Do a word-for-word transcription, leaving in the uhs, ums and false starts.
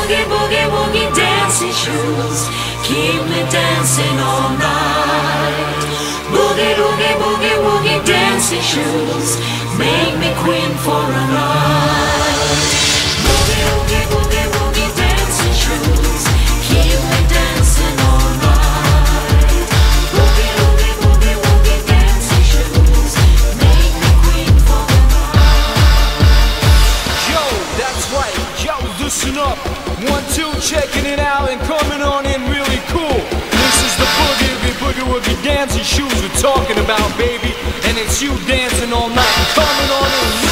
boogie, boogie, woogie dancing shoes keep me dancing all night. Boogie, boogie, boogie, woogie dancing shoes make me queen for a night. Boogie, boogie, boogie, woogie dancing shoes keep me dancing all night. Boogie, boogie, boogie, woogie dancing shoes make me queen for a night. Yo, that's right. Yo, listen up. One, two, checking it out and coming on in really cool. This is the boogie, boogie, boogie, woogie dancing shoes we're talking about, baby. And it's you dancing all night and coming on in.